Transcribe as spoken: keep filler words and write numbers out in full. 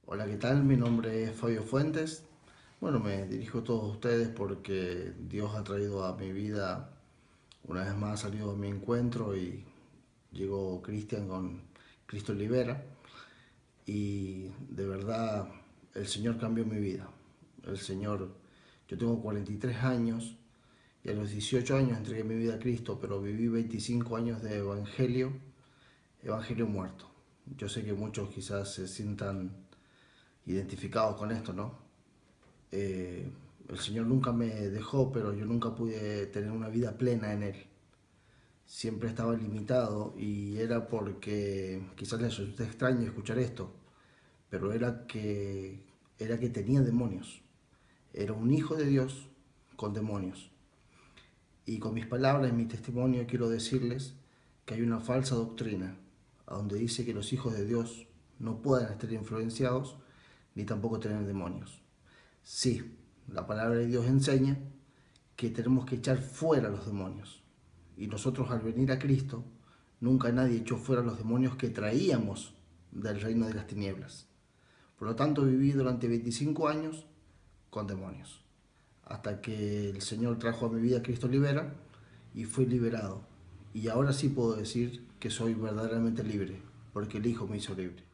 Hola, ¿qué tal? Mi nombre es Fabio Fuentes. Bueno, me dirijo a todos ustedes porque Dios ha traído a mi vida, una vez más ha salido a mi encuentro y llegó Cristian con Cristo Libera y de verdad el Señor cambió mi vida. El Señor, yo tengo cuarenta y tres años y a los dieciocho años entregué mi vida a Cristo, pero viví veinticinco años de evangelio, evangelio muerto. Yo sé que muchos quizás se sientan identificados con esto, ¿no? Eh, el Señor nunca me dejó, pero yo nunca pude tener una vida plena en Él. Siempre estaba limitado y era porque, quizás les resulte extraño escuchar esto, pero era que, era que tenía demonios. Era un hijo de Dios con demonios. Y con mis palabras, y mi testimonio, quiero decirles que hay una falsa doctrina, a donde dice que los hijos de Dios no pueden estar influenciados ni tampoco tener demonios. Sí, la palabra de Dios enseña que tenemos que echar fuera los demonios. Y nosotros al venir a Cristo, nunca nadie echó fuera los demonios que traíamos del reino de las tinieblas. Por lo tanto, viví durante veinticinco años con demonios, hasta que el Señor trajo a mi vida Cristo Libera y fui liberado. Y ahora sí puedo decir que soy verdaderamente libre, porque el Hijo me hizo libre.